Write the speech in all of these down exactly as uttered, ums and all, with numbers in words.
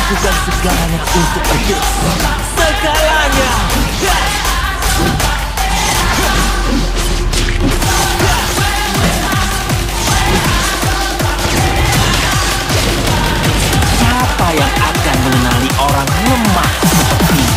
melakukan segalanya untuk itu. Segalanya. Siapa yang akan mengenali orang lemah seperti ini?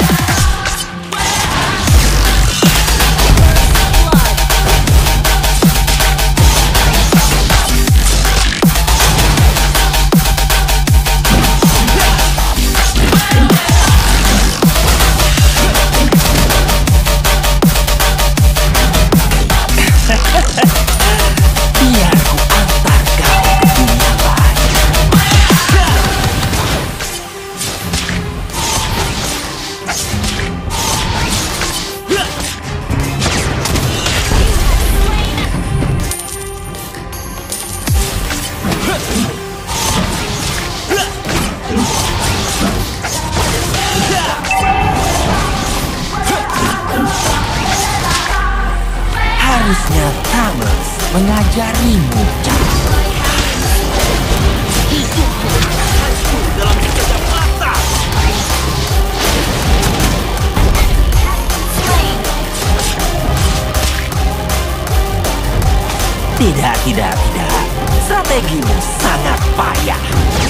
Harusnya Thomas mengajarimu cara. Hidup hancur dalam sekejap mata. Tidak, tidak, tidak. Strategimu sangat payah.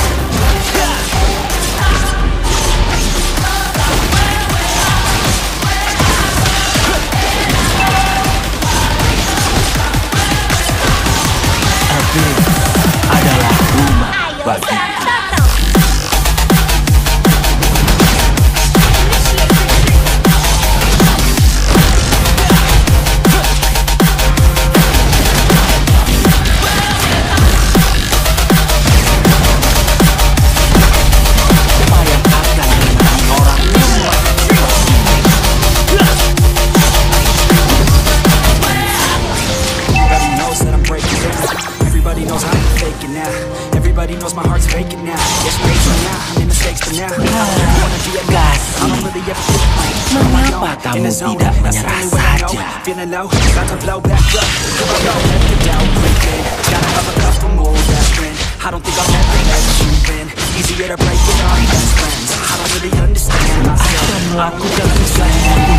Adalah rumah bagi mengapa kamu tidak menyerah saja? Akan melakukan sesuatu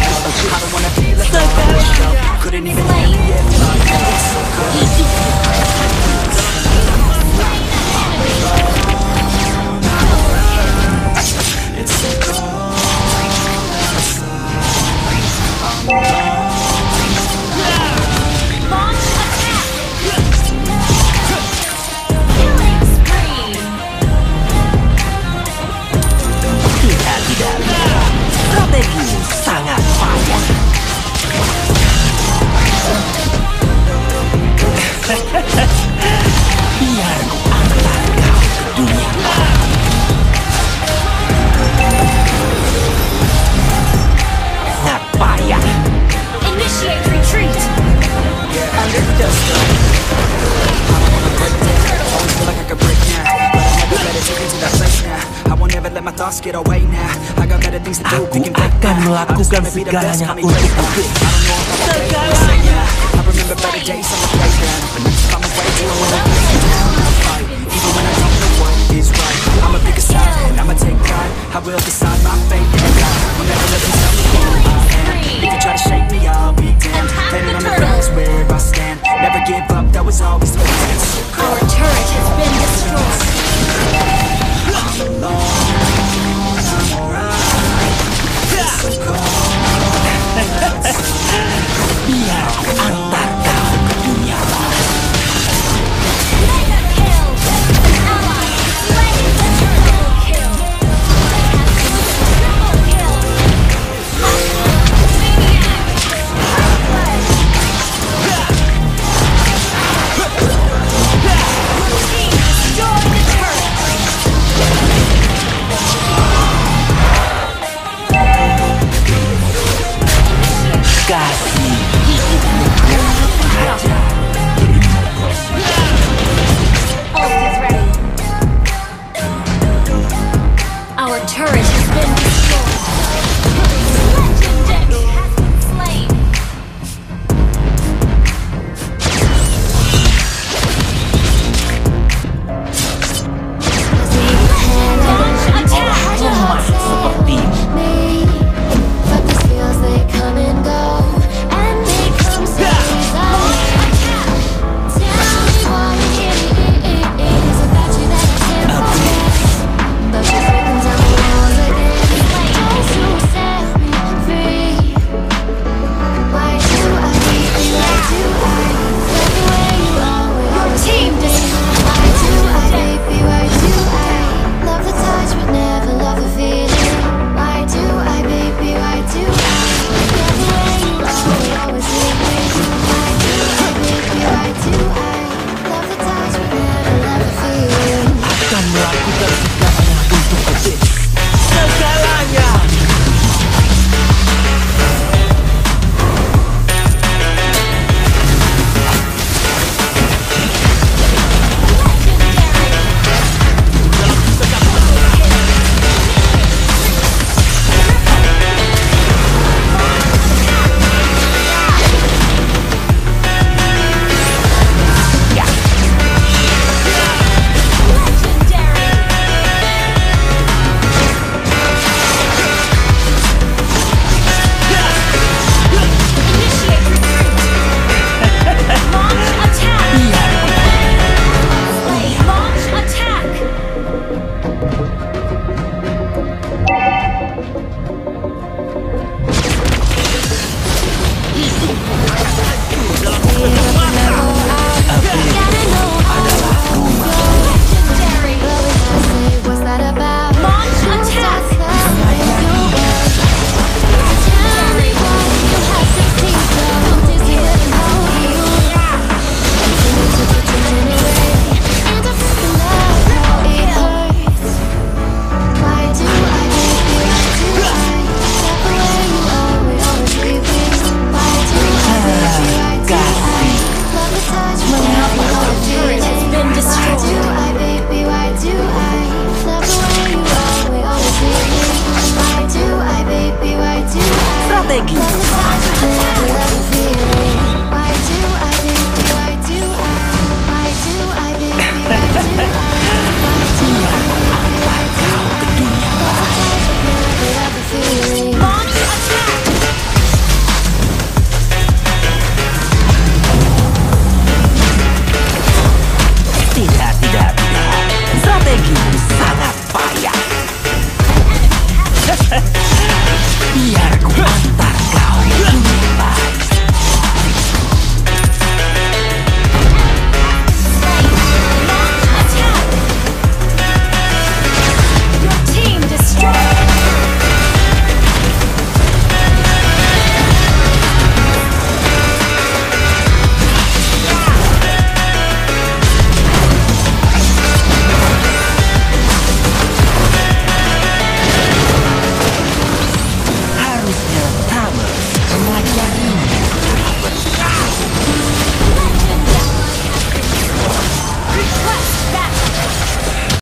strategimu sangat payah. Biar ku antar kau ke dunia lain. Sangat payah. Initiate retreat. Under the dust. I don't wanna break down. Always feel like I could break now, but I never let it take me to that place now. I won't ever let my thoughts get away now. I got better things to do. Aku akan melakukan segalanya untuk itu.